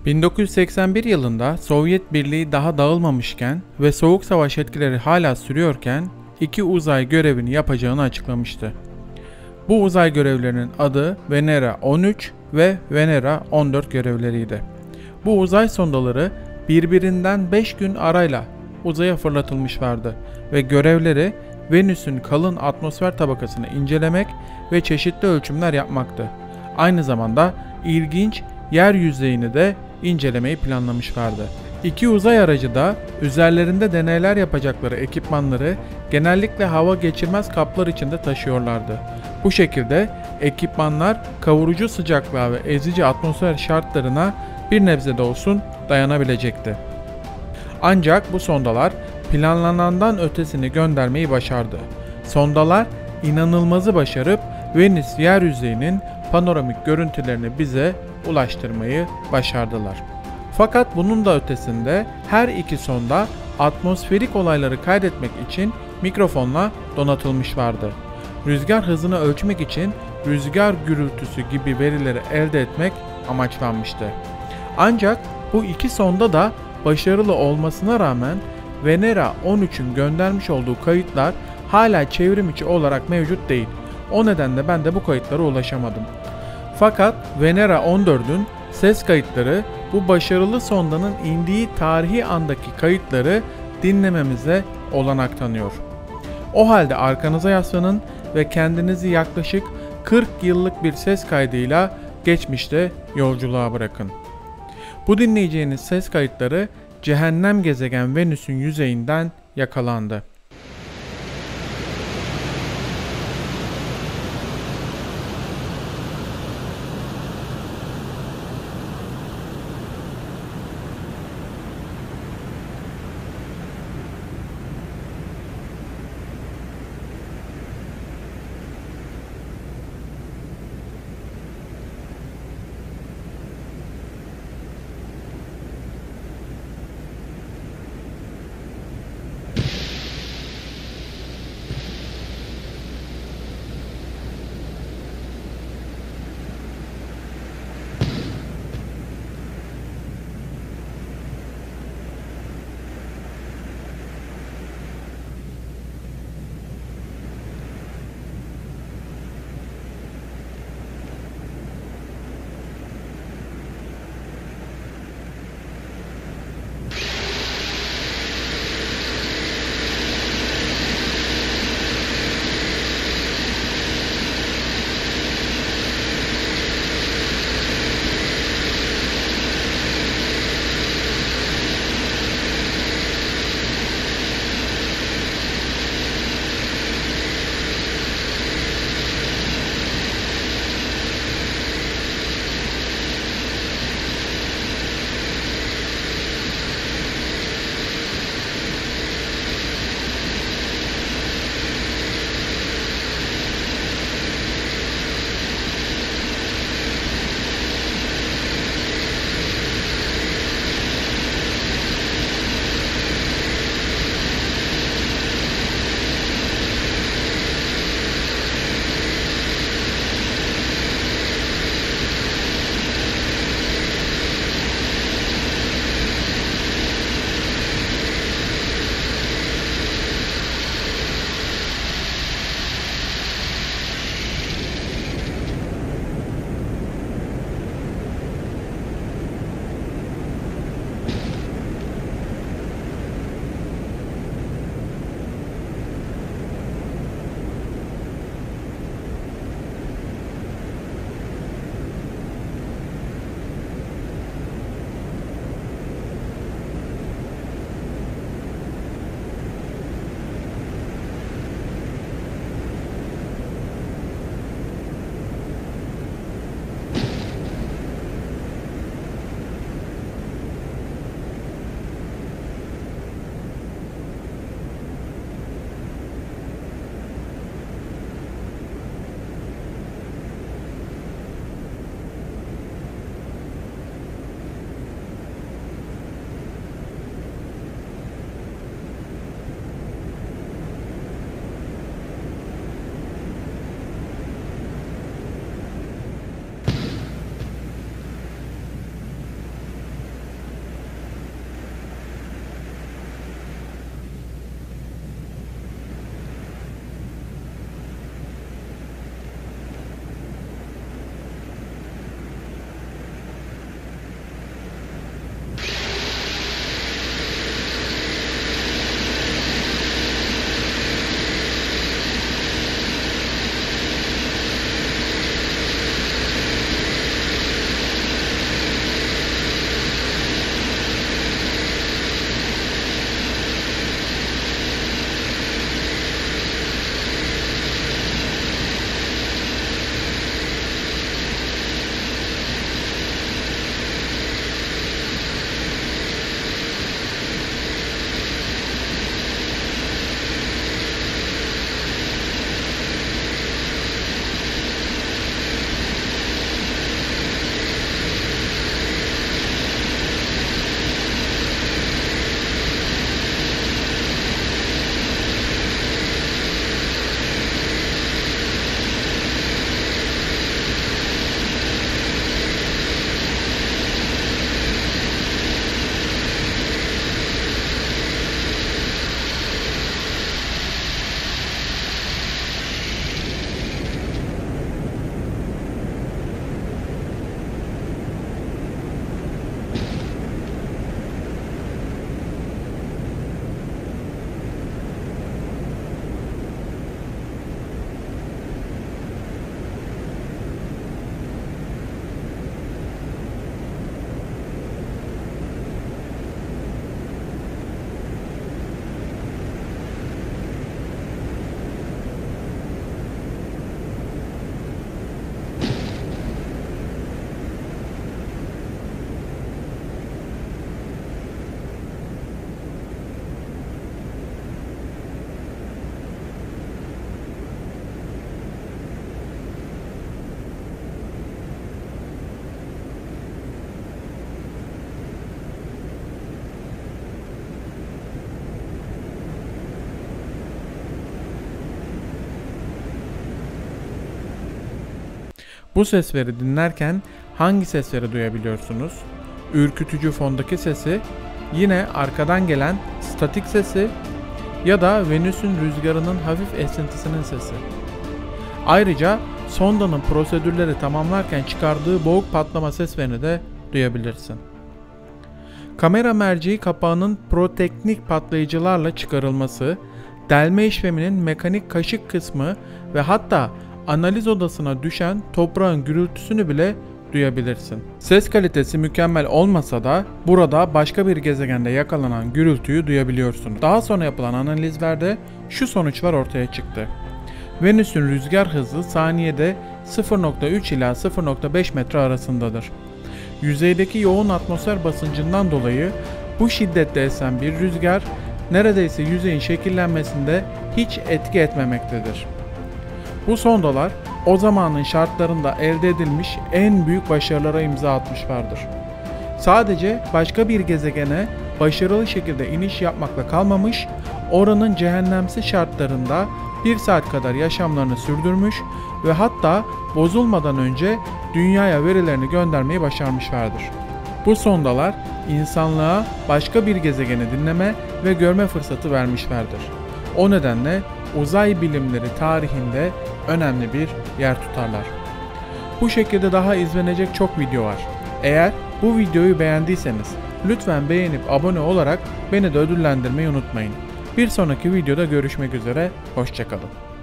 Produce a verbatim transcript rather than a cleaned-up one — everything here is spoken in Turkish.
bin dokuz yüz seksen bir yılında Sovyet Birliği daha dağılmamışken ve Soğuk Savaş etkileri hala sürüyorken iki uzay görevini yapacağını açıklamıştı. Bu uzay görevlerinin adı Venera on üç ve Venera on dört görevleriydi. Bu uzay sondaları birbirinden beş gün arayla uzaya fırlatılmışlardı ve görevleri Venüs'ün kalın atmosfer tabakasını incelemek ve çeşitli ölçümler yapmaktı. Aynı zamanda ilginç yer yüzeyini de incelemeyi planlamışlardı. İki uzay aracı da üzerlerinde deneyler yapacakları ekipmanları genellikle hava geçirmez kaplar içinde taşıyorlardı. Bu şekilde ekipmanlar kavurucu sıcaklığa ve ezici atmosfer şartlarına bir nebze de olsun dayanabilecekti. Ancak bu sondalar planlanandan ötesini göndermeyi başardı. Sondalar inanılmazı başarıp Venüs yeryüzeyinin panoramik görüntülerini bize ulaştırmayı başardılar. Fakat bunun da ötesinde her iki sonda atmosferik olayları kaydetmek için mikrofonla donatılmışlardı. Rüzgar hızını ölçmek için rüzgar gürültüsü gibi verileri elde etmek amaçlanmıştı. Ancak bu iki sonda da başarılı olmasına rağmen Venera on üçün göndermiş olduğu kayıtlar hala çevrim içi olarak mevcut değil. O nedenle ben de bu kayıtlara ulaşamadım. Fakat Venera on dördün ses kayıtları bu başarılı sondanın indiği tarihi andaki kayıtları dinlememize olanak tanıyor. O halde arkanıza yaslanın ve kendinizi yaklaşık kırk yıllık bir ses kaydıyla geçmişte yolculuğa bırakın. Bu dinleyeceğiniz ses kayıtları cehennem gezegen Venüs'ün yüzeyinden yakalandı. Bu sesleri dinlerken hangi sesleri duyabiliyorsunuz? Ürkütücü fondaki sesi, yine arkadan gelen statik sesi ya da Venüs'ün rüzgarının hafif esintisinin sesi. Ayrıca sondanın prosedürleri tamamlarken çıkardığı boğuk patlama seslerini de duyabilirsin. Kamera merceği kapağının proteknik patlayıcılarla çıkarılması, delme işleminin mekanik kaşık kısmı ve hatta analiz odasına düşen toprağın gürültüsünü bile duyabilirsin. Ses kalitesi mükemmel olmasa da burada başka bir gezegende yakalanan gürültüyü duyabiliyorsun. Daha sonra yapılan analizlerde şu sonuçlar ortaya çıktı. Venüs'ün rüzgar hızı saniyede sıfır nokta üç ila sıfır nokta beş metre arasındadır. Yüzeydeki yoğun atmosfer basıncından dolayı bu şiddette esen bir rüzgar neredeyse yüzeyin şekillenmesinde hiç etki etmemektedir. Bu sondalar o zamanın şartlarında elde edilmiş en büyük başarılara imza atmışlardır. Sadece başka bir gezegene başarılı şekilde iniş yapmakla kalmamış, oranın cehennemsi şartlarında bir saat kadar yaşamlarını sürdürmüş ve hatta bozulmadan önce dünyaya verilerini göndermeyi başarmışlardır. Bu sondalar insanlığa başka bir gezegeni dinleme ve görme fırsatı vermişlerdir. O nedenle uzay bilimleri tarihinde önemli bir yer tutarlar. Bu şekilde daha izlenecek çok video var. Eğer bu videoyu beğendiyseniz lütfen beğenip abone olarak beni de ödüllendirmeyi unutmayın. Bir sonraki videoda görüşmek üzere, hoşça kalın.